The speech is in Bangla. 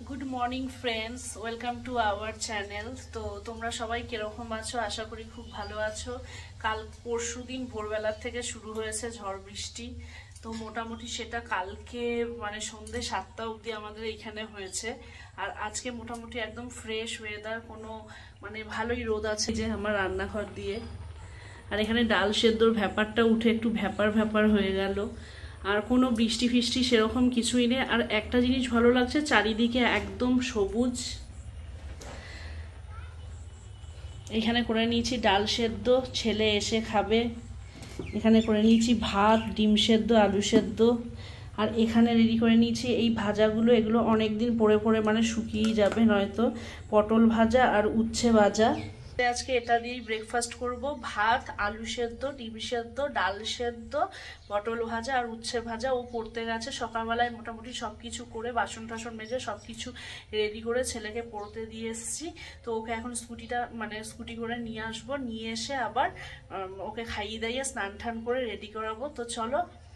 Good morning friends, welcome to our channel. তো তোমরা সবাই কিরকম আছো? আশা করি খুব ভালো আছো। কাল পরশু দিন ভোরবেলার থেকে শুরু হয়েছে ঝড় বৃষ্টি। তো মোটামুটি সেটা কালকে মানে সন্ধ্যে 7টা অবধি আমাদের এইখানে হয়েছে। আর আজকে মোটামুটি একদম ফ্রেশ ওয়েদার, কোনো মানে ভালোই রোদ আছে যে আমার রান্নাঘর দিয়ে। আর এখানে ডাল সেদ্ধর ব্যাপারটা উঠে একটু ভ্যাপার ভ্যাপার হয়ে গেল। আর কোনো বৃষ্টি ফিষ্টি সেরকম কিছুই নেই। আর একটা জিনিস ভালো লাগছে, চারিদিকে একদম সবুজ। এখানে করে নিয়েছি ডাল সেদ্ধ, ছেলে এসে খাবে। এখানে করে নিয়েছি ভাত, ডিম সেদ্ধ, আলু সেদ্ধ। আর এখানে রেডি করে নিয়েছি এই ভাজাগুলো, এগুলো অনেক দিন পরে পরে মানে শুকিয়ে যাবে নয়তো। পটল ভাজা আর উচ্ছে ভাজা। আজকে এটা দিয়েই ব্রেকফাস্ট করব। ভাত, আলু সেদ্ধ, ডিম সেদ্ধ, ডাল সেদ্ধ, পটল ভাজা আর উচ্ছে ভাজা। ও পড়তে গেছে সকালবেলায়, মোটামুটি সব কিছু করে বাসন টাসন মেজে সব কিছু রেডি করে ছেলেকে পড়তে দিয়ে এসেছি। তো ওকে এখন স্কুটি করে নিয়ে আসবো, নিয়ে এসে আবার ওকে খাইয়ে দাইয়ে স্নান টান করে রেডি করাবো। তো চলো